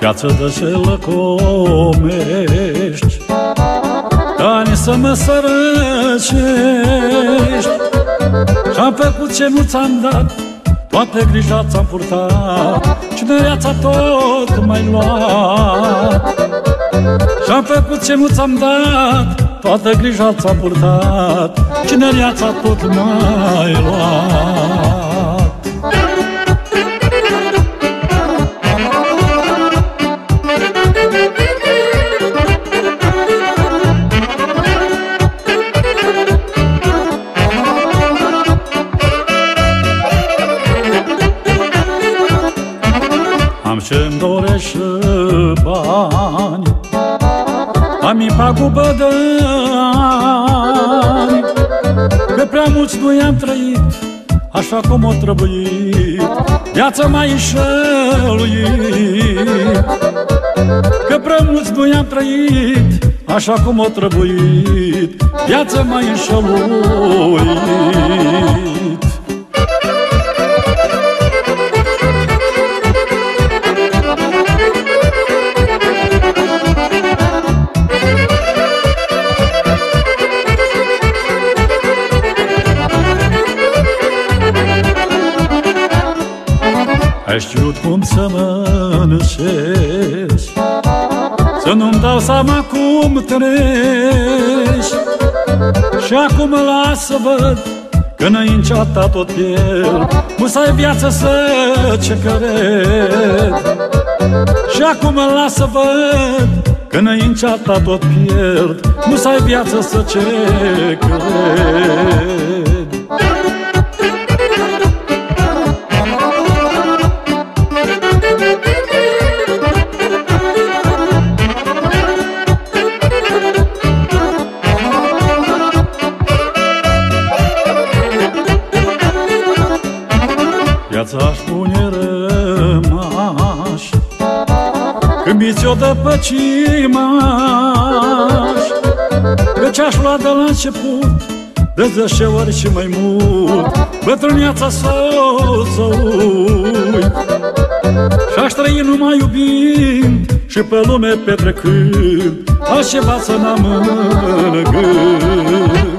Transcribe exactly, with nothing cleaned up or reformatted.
viață de ce lăcomești, ani să mă sărăcești. Și-am făcut ce nu ți-am dat, toate grija ți-am purtat, cinereața tot mai luat. Și-am făcut ce nu ți-am dat, toată grija ți-am purtat, cinereața tot mai luat. Am ce-mi dorești bani, am-i pagubă de ani, că prea mulți nu i-am trăit așa cum o trebuit, viața mai înșeluit. Că prea mulți nu i-am trăit așa cum o trebuit, viața mai înșeluit. Ai știut cum să mă înșești, să nu-mi dau seama cum treci. Și acum mă las să văd că înaintea ta tot pierd, musai viață să ce cred. Și acum mă las să văd că înaintea ta tot pierd, musai viață să ce cred. Viața-și pune rămași când mi-ți-o dă pe cimași, că ce-aș lua de la început de zece ori și mai mult, bătrâneața să-ți uit. Și-aș trăi numai iubind și pe lume petrecând, altceva să n-am în gând.